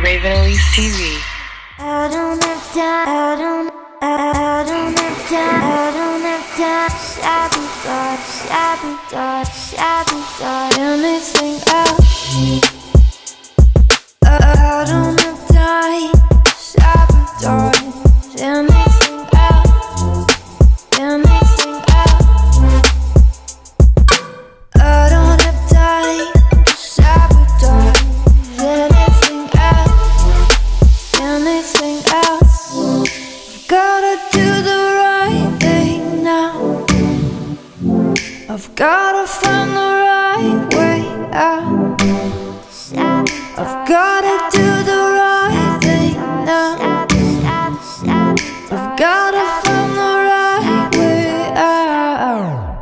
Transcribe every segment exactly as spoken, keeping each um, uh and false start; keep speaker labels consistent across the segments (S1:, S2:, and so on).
S1: Raven Elise T V.
S2: I don't have time, I don't, I don't have time, I don't have time. Shabby thought, shabby thought, shabby thought, anything else. I don't have time, shabby thought, anything else, anything else. I don't have time, shabby thought, anything else, anything else. I've gotta do the right thing now. I've gotta find the right way out. I've gotta do the right thing now. I've gotta find the right way out.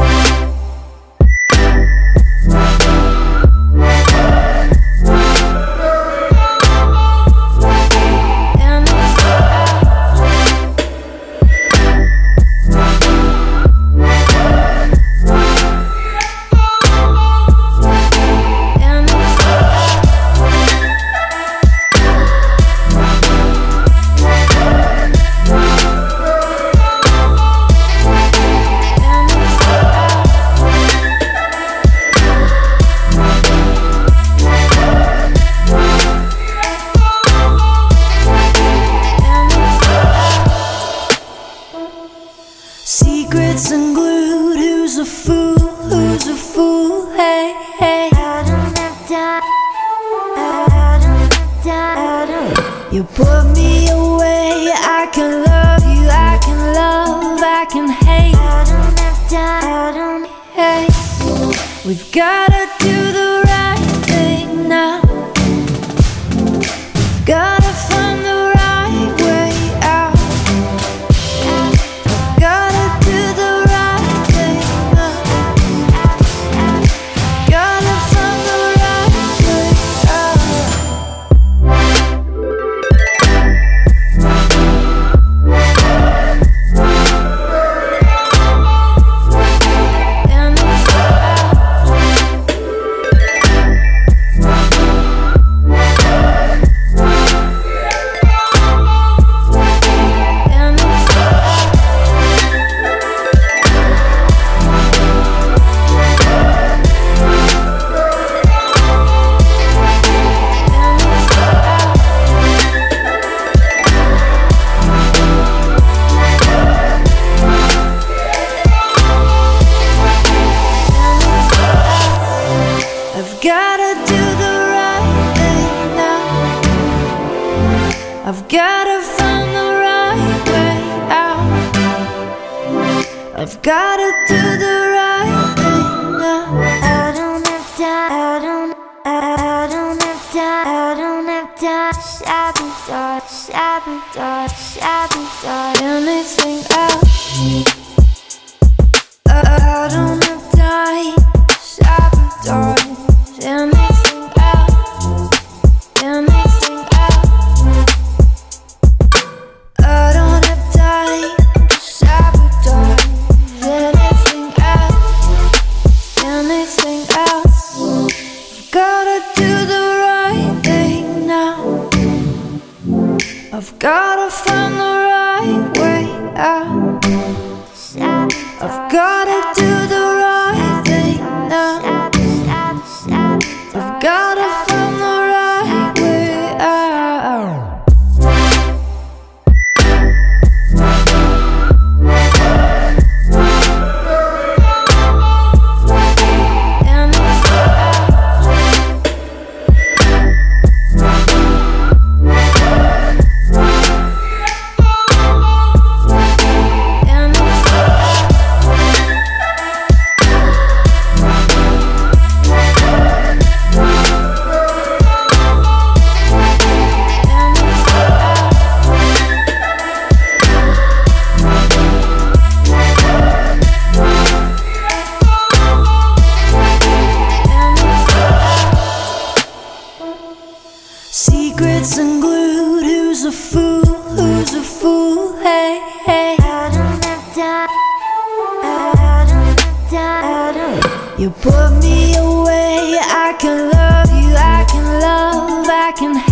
S2: Secrets unglued, who's a fool, who's a fool, hey, hey. I don't have time, I don't have time, I don't. You put me away, I can love you, I can love, I can hate. I don't have time, I don't, hey. We've gotta do the right thing now. We've gotta find the right way out. Gotta do the right thing now. Gotta find the right way I've gotta find the right way out. I've gotta do the right thing now. I don't have time, I don't, I don't have time, I don't have time. Shabby thought, shabby thought, shabby thought, anything else. I don't have time, shabby thought, anything else, anything else. I don't have time to sabotage anything else, anything else. I've gotta do the right thing now. I've gotta find the right way out. I've gotta do the right thing now. I've gotta find the right way out. Secrets unglued, who's a fool, who's a fool, hey, hey. I don't have time, I don't have time, I don't. You put me away, I can love you, I can love, I can hate.